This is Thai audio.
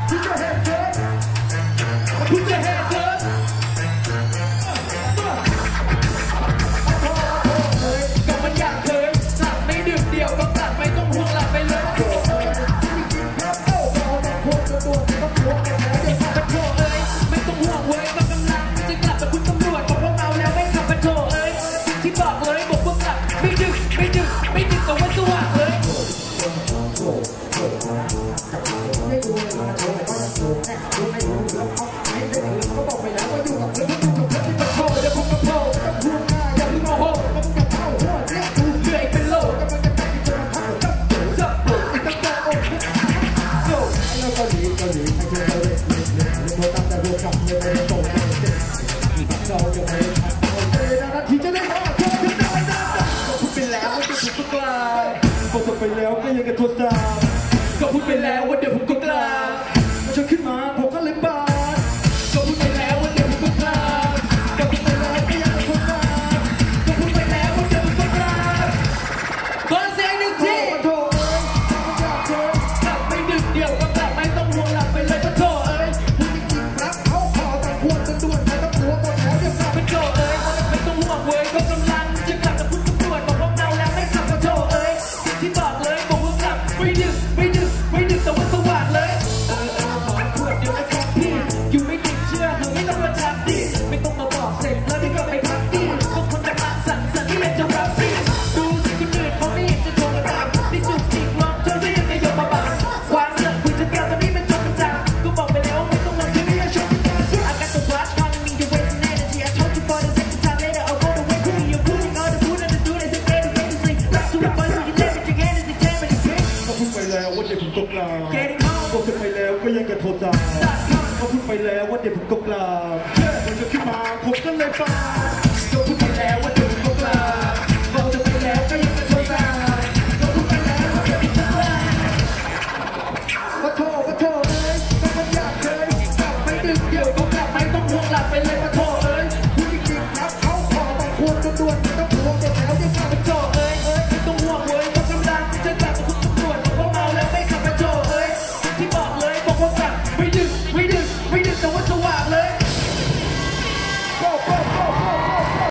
Put your hands up. Put your hands up. ก็มันอยากเคยหลับไม่ดื่มเดียวก็กลับไม่ต้องห่วงหลับไปเลยโถ่เอ้ยไม่ต้องห่วงเว้ยก็กำลังจะกลับแต่คุณตำรวจบอกว่าเมาแล้วไม่ขับมาโถ่เอ้ยที่บอกเลยบอกว่ากลับไม่ดึกแต่ว่าสว่างเลยไม่ดูเลยมาโชว์ว่าจะโชว์แน่ดูไม่รู้แล้วเขาไม่ได้เลยเขาบอกไปแล้วว่าอยู่กับเพื่อนที่โชว์เดี๋ยวผมก็โผล่กับพูดง่ายอย่าลืมโมโหมันจะเข้าหัวเนี่ยดูเหนื่อยเป็นโลกกำลังจะตัดที่จะมาทักจับอีกตั้งแต่โอ้โหแล้วก็หนีให้เธอเลยโทรตามแต่รวมกับไม่ได้โตเราจะไปทำเอาเลยนะที่จะได้ขอโทษถึงได้นะก็พูดไปแล้วว่าจะถูกกลาพอจบไปแล้วก็ยังกระทบตาก็พูดไปแล้วว่าเดี๋ยวผมก็กล้าฉันขึ้นมาผมก็เลยบาดก็พูดไปแล้วว่าเดี๋ยวผมก็กล้าก็พูดไปแล้วก็ยังกระทบตาก็พูดไปแล้วว่าเดี๋ยวผมก็กล้าขอเสียงหนึ่งทีโถ่เอ้ยอยากเจอกลับไม่ดึกเดียวก็กลับไม่ต้องห่วงหลับไปเลยโถ่เอ้ยพูดจริงๆครับเขาขอแต่ควรจะด่วนไม่ต้องหัวหมดแล้วเดี๋ยวกลับไปโถ่เอ้ยไม่ต้องห่วงเว้ยก็กำลังจะกลับแต่คุณตำรวจบอกว่าเมาแล้วไม่ขับโถ่เอ้ยที่บอกเลยบอกว่ากลับไม่ดึกแต่ว่าสว่างเลยขอขวดเดียวนะครับพี่อยู่ไม่ติดเชื่อเธอไม่ต้องมาจับดิไม่ต้องมาบอกเสร็จแล้วนี่ก็ไปพักดิก็คนจะมาสั่นที่เป็นจะรับดิดูสิคนอื่นเขาไม่เห็นจะโดนกระดาษที่จุกจิกลองเธอจะยังไงยอมมาบังความเรื่องคุณจะเกี่ยวตอนนี้เป็นจบประจำก็บอกไปแล้วไม่ต้องมาที่นี่ชมI got the watch calling me the way to energy I told you for the second time later I'll go the way to you putting all the food and the dude and the day to day to sleep back to the boys who can never drink energy time and the drink ก็พูดไปแล้วว่าเดี๋ยวผมก็กลาก็ขึ้นไปแล้วก็ยังกระโทษตาก็พูดไปแล้วว่าเดี๋ยวผมก็กลามันจะขึ้นมาผมก็เลยปาก็พูดไปแล้วว่าเดี๋ยวผมก็กลาก็จะไปแล้วก็ยังกระโทษตาก็พูดไปแล้วว่าเดี๋ยวผมก็กลามาโถเลยก็มันอยากเคยกลับไม่ดึกเดี๋ยวก็กลับไม่ต้องห่วงหลับไปเลยมาโถเอ้ยพูดจริงๆครับเขาขอบางคนด่วนๆ